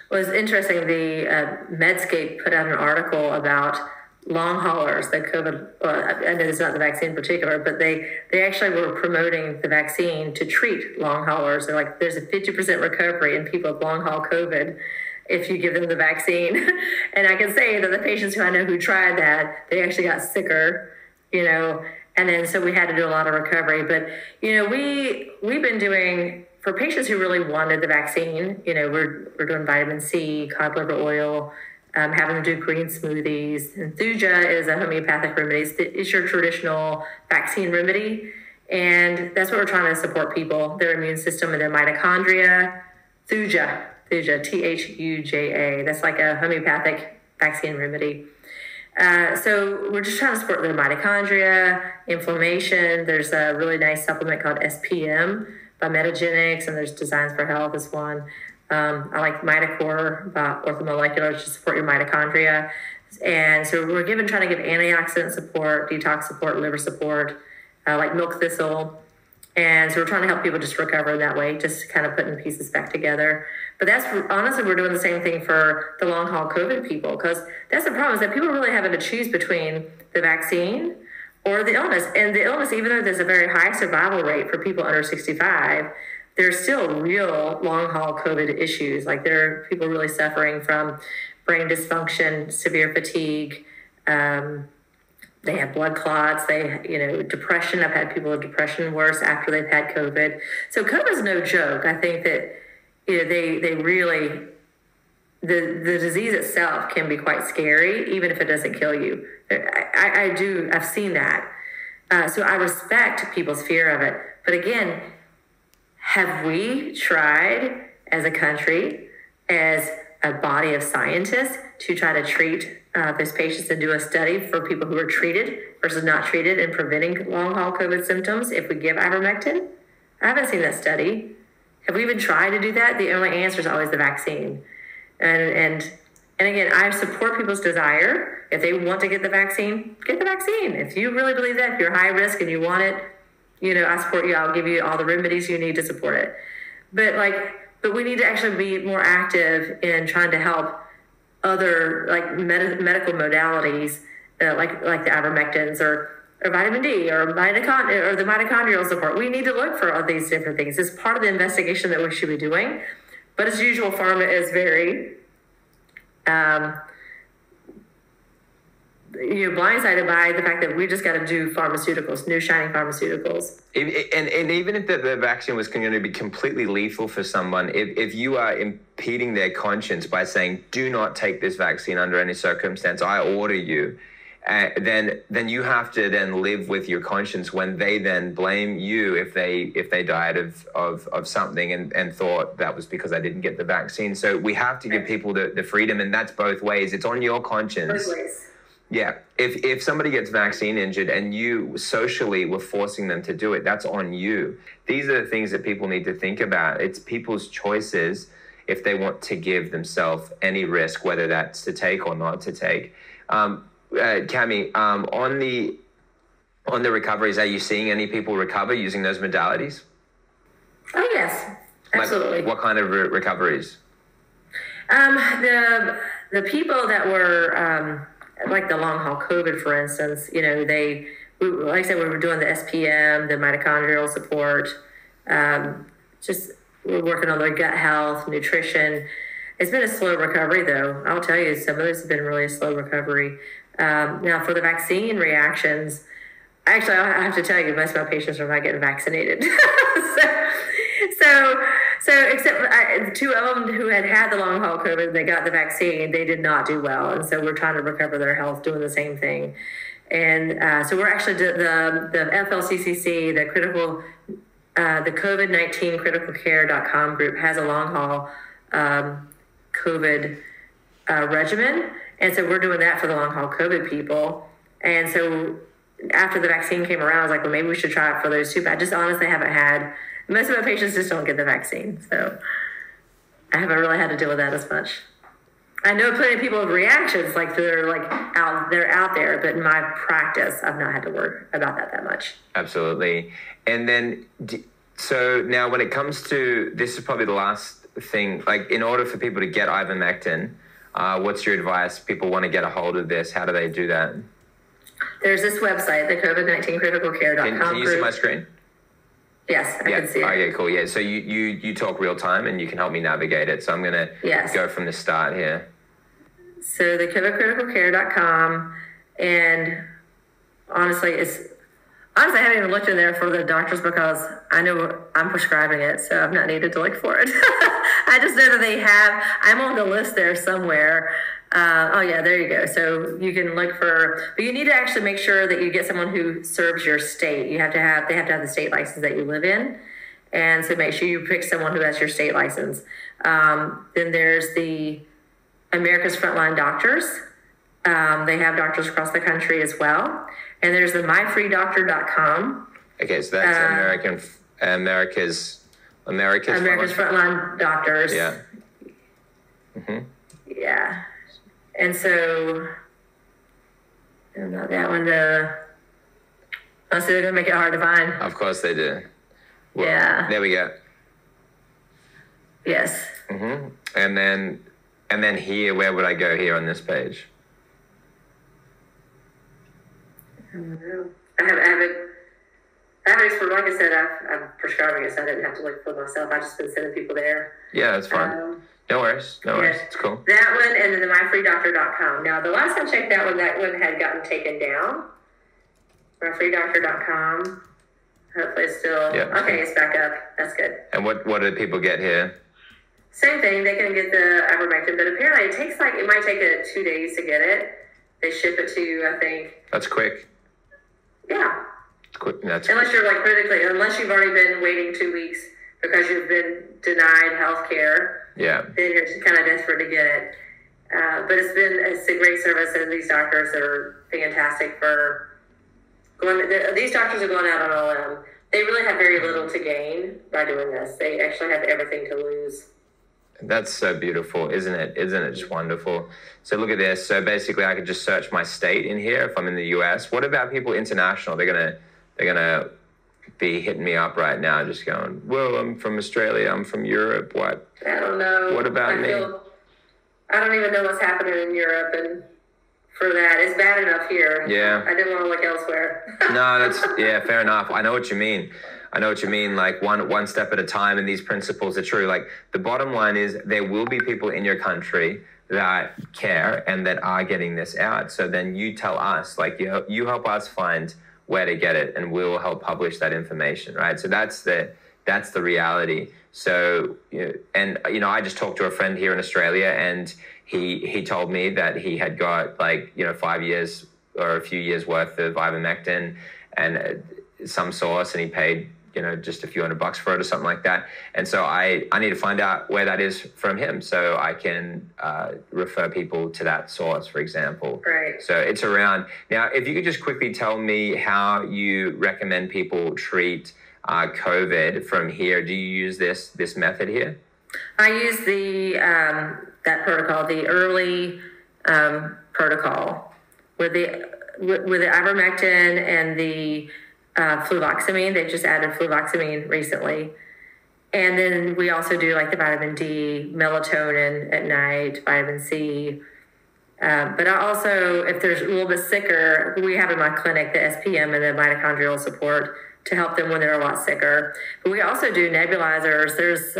Well, it's interesting. The Medscape put out an article about long haulers, the COVID. Well, I know it's not the vaccine in particular, but they actually were promoting the vaccine to treat long haulers. They're like, there's a 50% recovery in people with long haul COVID if you give them the vaccine. And I can say that the patients who I know who tried that, they actually got sicker, and then so we had to do a lot of recovery. But, we've been doing, for patients who really wanted the vaccine, we're doing vitamin C, cod liver oil, having them do green smoothies. And Thuja is a homeopathic remedy. It's your traditional vaccine remedy. And that's what we're trying to support people, their immune system and their mitochondria. Thuja, Thuja. That's like a homeopathic vaccine remedy. So we're just trying to support their mitochondria, inflammation. There's a really nice supplement called SPM by Metagenics, and there's Designs for Health is one. I like Mitocore by Orthomolecular to support your mitochondria. And so we're trying to give antioxidant support, detox support, liver support, like milk thistle. And so we're trying to help people just recover in that way, just kind of putting pieces back together. But honestly, we're doing the same thing for the long haul COVID people, because that's the problem, is that people are really having to choose between the vaccine or the illness. And the illness, even though there's a very high survival rate for people under 65, there's still real long haul COVID issues. Like there are people really suffering from brain dysfunction, severe fatigue. They have blood clots. Depression. I've had people with depression worse after they've had COVID. So COVID is no joke. I think that they really, the disease itself can be quite scary, even if it doesn't kill you. I've seen that. So I respect people's fear of it. But again, have we tried as a country, as a body of scientists, to try to treat those patients and do a study for people who are treated versus not treated in preventing long haul COVID symptoms if we give ivermectin? I haven't seen that study. Have we even tried to do that? The only answer is always the vaccine. And again, I support people's desire. If they want to get the vaccine, get the vaccine. If you really believe that, if you're high risk and you want it, I support you. I'll give you all the remedies you need to support it. But we need to actually be more active in trying to help other medical modalities, like the ivermectins or vitamin D or the mitochondrial support. We need to look for all these different things. It's part of the investigation that we should be doing. But as usual, pharma is very blindsided by the fact that we just got to do pharmaceuticals, new shiny pharmaceuticals. And even if the vaccine was going to be completely lethal for someone, if you are impeding their conscience by saying, do not take this vaccine under any circumstance, I order you, then you have to then live with your conscience when they then blame you if they died of something and thought that was because I didn't get the vaccine. So we have to give people the freedom, and that's both ways. It's on your conscience. Both ways. Yeah. If somebody gets vaccine injured and you socially were forcing them to do it, that's on you. These are the things that people need to think about. It's people's choices if they want to give themselves any risk, whether that's to take or not to take. Cammy, on the recoveries, are you seeing any people recover using those modalities? Oh, yes, absolutely. Like what kind of recoveries? The people that were like the long haul COVID, for instance, like I said, we were doing the SPM, the mitochondrial support. We're working on their gut health, nutrition. It's been a slow recovery, though. I'll tell you, some of this has been really a slow recovery. Now, for the vaccine reactions, actually, I have to tell you, most of my patients are not getting vaccinated. So except for two of them who had the long haul COVID, they got the vaccine, they did not do well. And so we're trying to recover their health doing the same thing. And so we're actually, the FLCCC, the COVID-19 criticalcare.com group has a long haul COVID regimen. And so we're doing that for the long haul COVID people. And so after the vaccine came around, I was like, well, maybe we should try it for those too. But I just honestly haven't had, most of my patients just don't get the vaccine. So I haven't really had to deal with that as much. I know plenty of people with reactions, like they're out there, but in my practice, I've not had to worry about that much. Absolutely. And then, so now when it comes to, this is probably the last thing, like in order for people to get ivermectin, what's your advice? People want to get a hold of this. How do they do that? There's this website, the COVID-19criticalcare.com. Can you see my screen? Yes, I can see it. Okay, cool. Yeah, so you talk real time and you can help me navigate it. So I'm going to go from the start here. So the COVIDcriticalcare.com, and honestly, I haven't even looked in there for the doctors because I know I'm prescribing it, so I've not needed to look for it. I just know that I'm on the list there somewhere. There you go. So you can look but you need to actually make sure that you get someone who serves your state. They have to have the state license that you live in. And so make sure you pick someone who has your state license. Then there's the America's Frontline Doctors. They have doctors across the country as well. And there's the myfreedoctor.com. Okay, so that's America's Frontline Doctors. Yeah. Mm-hmm. Yeah. And so, not that one. Honestly, they're going to make it hard to find. Of course they do. Well, yeah. There we go. Yes. Mm-hmm. And then here, where would I go here on this page? I don't know. I haven't explored. Like I said, I'm prescribing it, so I didn't have to look for myself. I've just been sending people there. Yeah, that's fine. No worries. It's cool. That one, and then the myfreedoctor.com. Now, the last time I checked that one had gotten taken down. myfreedoctor.com. Hopefully it's still... Yeah. Okay, it's back up. That's good. And what do people get here? Same thing. They can get the ivermectin, but apparently it might take 2 days to get it. They ship it to you, I think. That's quick. Yeah. Quick. Unless you're unless you've already been waiting 2 weeks because you've been denied health care. Yeah. Then you're just kind of desperate to get it. But it's a great service, and these doctors are fantastic for these doctors are going out on a limb. They really have very little to gain by doing this. They actually have everything to lose. That's so beautiful, isn't it? Isn't it just wonderful? So look at this. So basically I could just search my state in here if I'm in the US. What about people international? They're gonna be hitting me up right now, just going, "Well, I'm from Australia. I'm from Europe. What? I don't know. What about me?" I don't even know what's happening in Europe, and for that, it's bad enough here. Yeah. I didn't want to look elsewhere. No, fair enough. I know what you mean. Like one step at a time, and these principles are true. Like the bottom line is there will be people in your country that care and that are getting this out. So then you tell us, like you help us find where to get it, and we'll help publish that information, right? So that's the reality. So, I just talked to a friend here in Australia, and he told me that he had got 5 years or a few years worth of ivermectin and some source, and he paid just a few $100 for it or something like that. And so I need to find out where that is from him, so I can refer people to that source, for example. Right. So it's around. Now, if you could just quickly tell me how you recommend people treat COVID from here. Do you use this method here? I use that protocol, the early protocol with the ivermectin and the fluvoxamine. They've just added fluvoxamine recently. And then we also do the vitamin D, melatonin at night, vitamin C. But I also, if there's a little bit sicker, we have in my clinic the SPM and the mitochondrial support to help them when they're a lot sicker. But we also do nebulizers.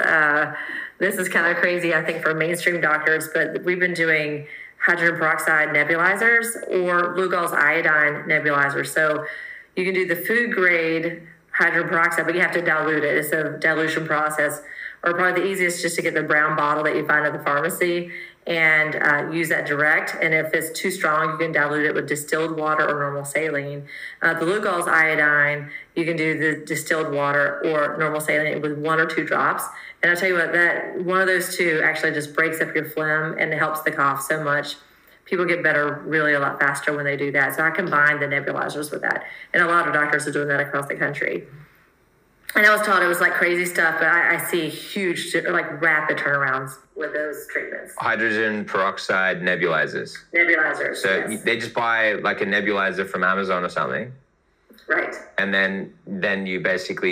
This is kind of crazy, I think, for mainstream doctors, but we've been doing hydrogen peroxide nebulizers or Lugol's iodine nebulizers. So you can do the food grade hydrogen peroxide, but you have to dilute it. It's a dilution process. Or probably the easiest just to get the brown bottle that you find at the pharmacy and use that direct. And if it's too strong, you can dilute it with distilled water or normal saline. The Lugol's iodine, you can do the distilled water or normal saline with 1 or 2 drops. And I'll tell you what, that one of those two actually just breaks up your phlegm and it helps the cough so much. People get better really a lot faster when they do that. So I combine the nebulizers with that. And a lot of doctors are doing that across the country. And I was taught it was crazy stuff, but I see huge, rapid turnarounds with those treatments. Hydrogen peroxide nebulizers. Nebulizers. So yes. They just buy a nebulizer from Amazon or something. Right. And then you basically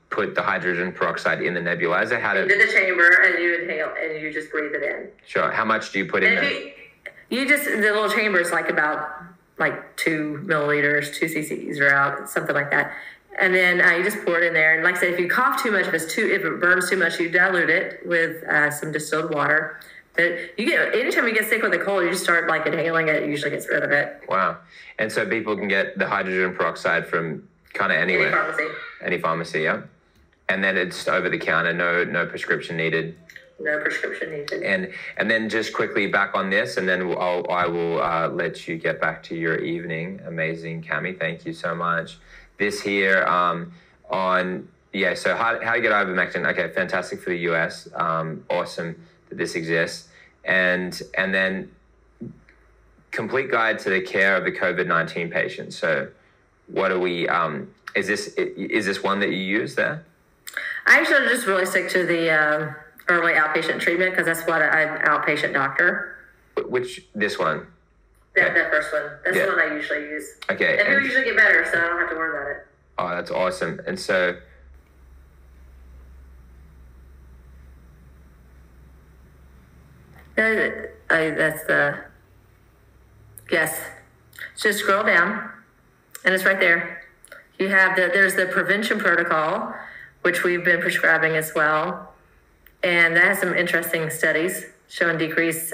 put the hydrogen peroxide in the nebulizer? How into the chamber, and you inhale, and you just breathe it in. Sure. How much do you put in there? You just, the little chamber is like about 2 milliliters, 2 cc's are out, something like that. And then you just pour it in there. And like I said, if you cough too much, if it burns too much, you dilute it with some distilled water. But anytime you get sick with a cold, you just start inhaling it. It usually gets rid of it. Wow. And so people can get the hydrogen peroxide from kind of anywhere. Any pharmacy, yeah. And then it's over the counter, no prescription needed. No prescription needed. And then just quickly back on this, and then I will let you get back to your evening. Amazing, Cammy. Thank you so much. This here so how to get ivermectin. Okay, fantastic for the US. Awesome that this exists. And then complete guide to the care of the COVID-19 patient. So what are we, is this one that you use there? I actually just really stick to the early outpatient treatment because that's what I'm outpatient doctor. This one? That first one. That's the one I usually use. Okay. And people usually get better, so I don't have to worry about it. Oh, that's awesome. And so that's the, yes. Just scroll down, and it's right there. You have there's the prevention protocol, which we've been prescribing as well. And that has some interesting studies showing decrease,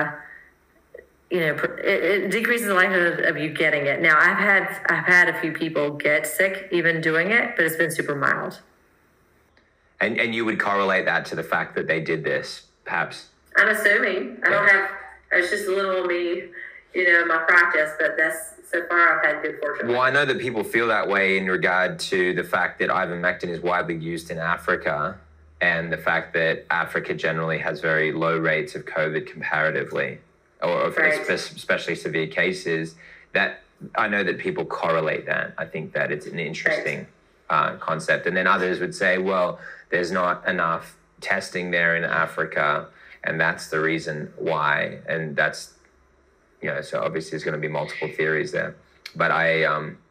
it decreases the likelihood of you getting it. Now, I've had a few people get sick even doing it, but it's been super mild. And you would correlate that to the fact that they did this, perhaps? I'm assuming. I don't have, it's just a little me, my practice, but so far I've had good fortune. Well, I know that people feel that way in regard to the fact that ivermectin is widely used in Africa and the fact that Africa generally has very low rates of COVID comparatively, or right. Especially severe cases. That I know that people correlate that. I think that it's an interesting concept. And then others would say, well, there's not enough testing there in Africa, and that's the reason why. And that's, so obviously there's going to be multiple theories there. But I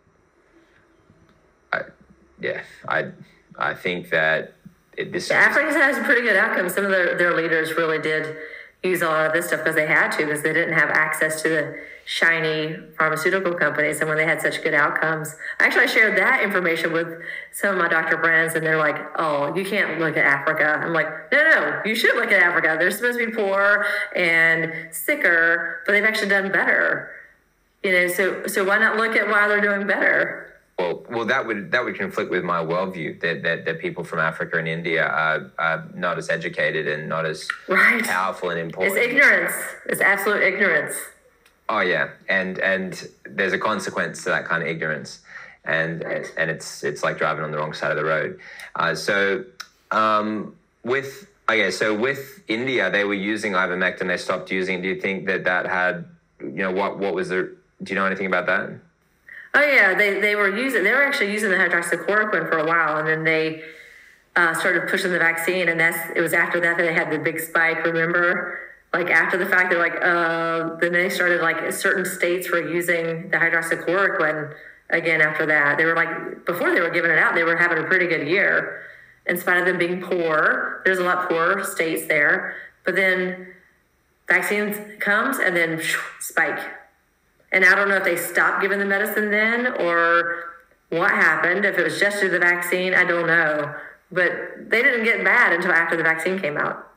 think that Africa has pretty good outcomes. Some of their leaders really did use a lot of this stuff because they had to, because they didn't have access to the shiny pharmaceutical companies, and when they had such good outcomes. Actually, I shared that information with some of my doctor friends, and they're like, oh, you can't look at Africa. I'm like, no, you should look at Africa. They're supposed to be poor and sicker, but they've actually done better. So why not look at why they're doing better? Well, that would conflict with my worldview that people from Africa and India are not as educated and not as powerful and important. It's ignorance. It's absolute ignorance. Oh yeah, and there's a consequence to that kind of ignorance, and it's like driving on the wrong side of the road. So with India, they were using ivermectin. They stopped using it. Do you think that had, what was the? Do you know anything about that? Oh yeah, they were actually using the hydroxychloroquine for a while, and then they started pushing the vaccine, and it was after that they had the big spike. Remember, after the fact, they're then they started certain states were using the hydroxychloroquine again. After that, they were before they were giving it out, they were having a pretty good year, in spite of them being poor. There's a lot poorer states there, but then vaccines comes and then spike. And I don't know if they stopped giving the medicine then or what happened. If it was just through the vaccine, I don't know. But they didn't get bad until after the vaccine came out.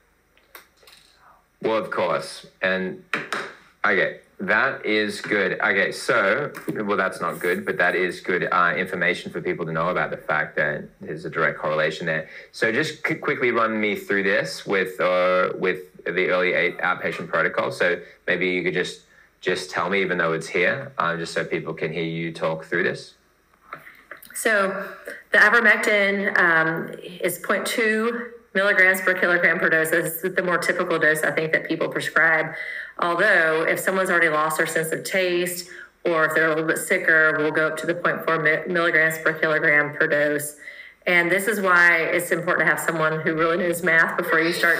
Well, of course. And, okay, that is good. Okay, so, well, that's not good, but that is good information for people to know about the fact that there's a direct correlation there. So just quickly run me through this with the early outpatient protocol. So maybe you could just tell me, even though it's here, just so people can hear you talk through this. So the ivermectin is 0.2 milligrams per kilogram per dose. This is the more typical dose, I think, that people prescribe. Although if someone's already lost their sense of taste, or if they're a little bit sicker, we'll go up to the 0.4 milligrams per kilogram per dose. And this is why it's important to have someone who really knows math before you start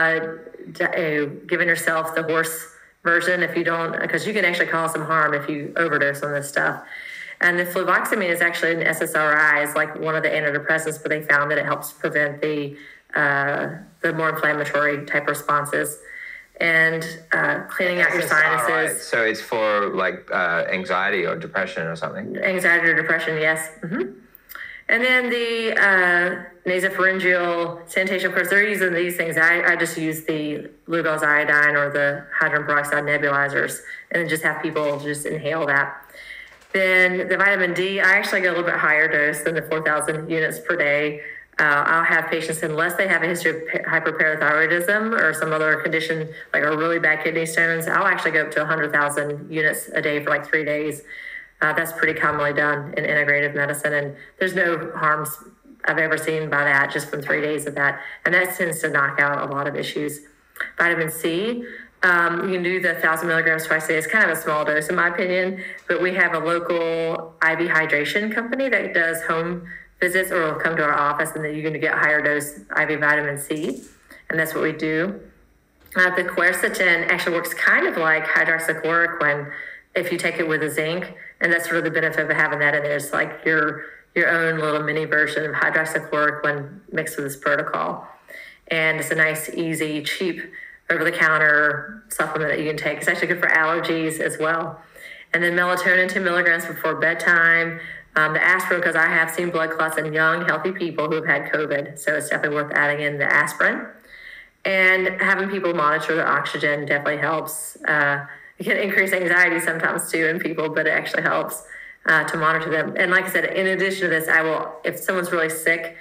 giving yourself the horse version, if you don't, because you can actually cause some harm if you overdose on this stuff. And the fluvoxamine is actually an SSRI, is like one of the antidepressants, but they found that it helps prevent the more inflammatory type responses. And cleaning out your sinuses. Right. So it's for like anxiety or depression or something? Anxiety or depression, yes. Mm-hmm. And then the nasopharyngeal sanitation, of course, they're using these things. I just use the Lugol's iodine or the hydrogen peroxide nebulizers and then just have people just inhale that. Then the vitamin D, I actually get a little bit higher dose than the 4,000 units per day. I'll have patients, unless they have a history of hyperparathyroidism or some other condition, like a really bad kidney stones, I'll actually go up to 100,000 units a day for like 3 days. That's pretty commonly done in integrative medicine, and there's no harms I've ever seen by that, just from 3 days of that. And that tends to knock out a lot of issues. Vitamin C, you can do the 1,000 milligrams twice a day. It's kind of a small dose in my opinion, but we have a local IV hydration company that does home visits or will come to our office, and then you're going to get higher dose IV vitamin C, and that's what we do. The quercetin actually works kind of like hydroxychloroquine if you take it with a zinc, and that's sort of the benefit of having that in there. It's like your own little mini version of hydroxychloroquine mixed with this protocol. And it's a nice, easy, cheap, over-the-counter supplement that you can take. It's actually good for allergies as well. And then melatonin, 10 milligrams before bedtime. The aspirin, because I have seen blood clots in young, healthy people who have had COVID. So it's definitely worth adding in the aspirin. And having people monitor their oxygen definitely helps. It can increase anxiety sometimes too in people, but it actually helps to monitor them. And like I said, in addition to this, I will, if someone's really sick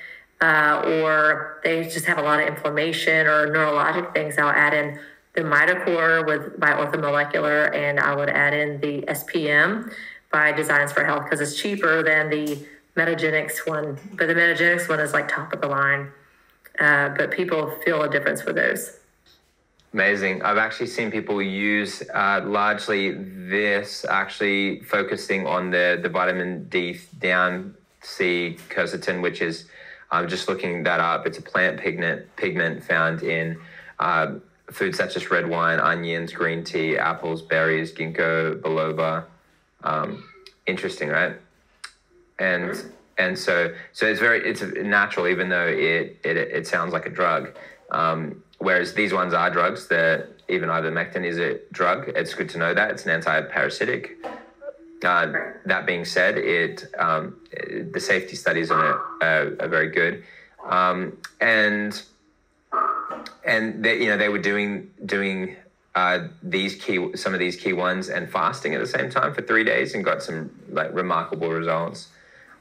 or they just have a lot of inflammation or neurologic things, I'll add in the Mitocor by Orthomolecular, and I would add in the SPM by Designs for Health, because it's cheaper than the Metagenics one. But the Metagenics one is like top of the line. But people feel a difference with those. Amazing. I've actually seen people use largely this, actually focusing on the vitamin D down C quercetin, which is, I'm just looking that up. It's a plant pigment found in foods such as red wine, onions, green tea, apples, berries, ginkgo biloba. Interesting, right? And so it's natural, even though it sounds like a drug. Whereas these ones are drugs. Even ivermectin is a drug. It's good to know that it's an anti-parasitic. That being said, the safety studies on it are very good, and they were doing some of these key ones and fasting at the same time for 3 days and got some like remarkable results.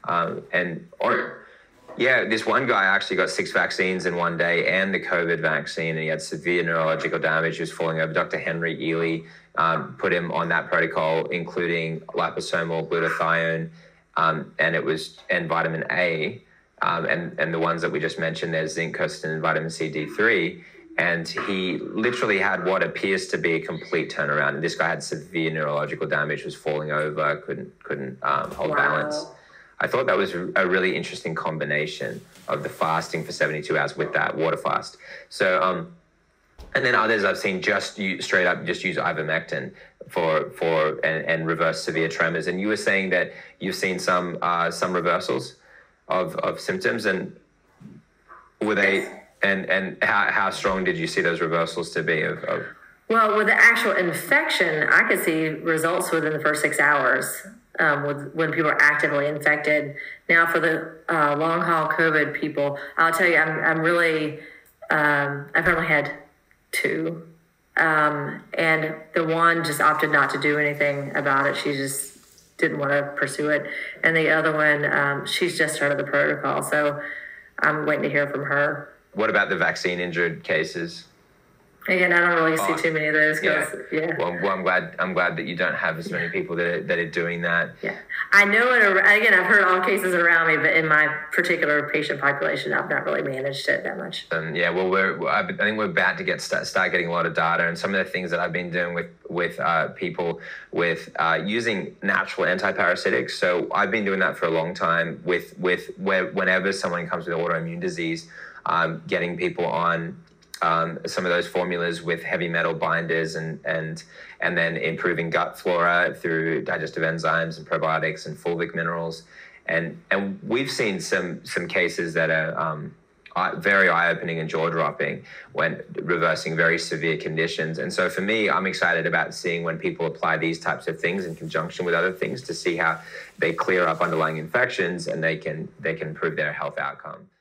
This one guy actually got 6 vaccines in 1 day and the COVID vaccine, and he had severe neurological damage. He was falling over. Dr. Henry Ely put him on that protocol, including liposomal glutathione, and vitamin A, and the ones that we just mentioned, there's zinc, quercetin, and vitamin C, D3. And he literally had what appears to be a complete turnaround. And this guy had severe neurological damage, was falling over, couldn't hold balance. I thought that was a really interesting combination of the fasting for 72 hours with that water fast. So, and then others I've seen just straight up use ivermectin and reverse severe tremors. And you were saying that you've seen some reversals of symptoms, and were they? And how strong did you see those reversals to be of? Well, with the actual infection, I could see results within the first 6 hours when people are actively infected. Now, for the long haul COVID people, I'll tell you, I'm really, I've only had 2. And the one just opted not to do anything about it. She just didn't want to pursue it. And the other one, she's just started the protocol. So I'm waiting to hear from her. What about the vaccine injured cases? Again, I don't really see too many of those. Yeah. Well, I'm glad that you don't have as many people that are doing that. Yeah, I know it. Again, I've heard all cases around me, but in my particular patient population, I've not really managed it that much. Well, I think we're about to start getting a lot of data, and some of the things that I've been doing with people with using natural antiparasitics. So I've been doing that for a long time whenever someone comes with autoimmune disease, getting people on some of those formulas with heavy metal binders and then improving gut flora through digestive enzymes and probiotics and fulvic minerals. And we've seen some cases that are very eye-opening and jaw-dropping when reversing very severe conditions. And so for me, I'm excited about seeing when people apply these types of things in conjunction with other things to see how they clear up underlying infections and they can improve their health outcome.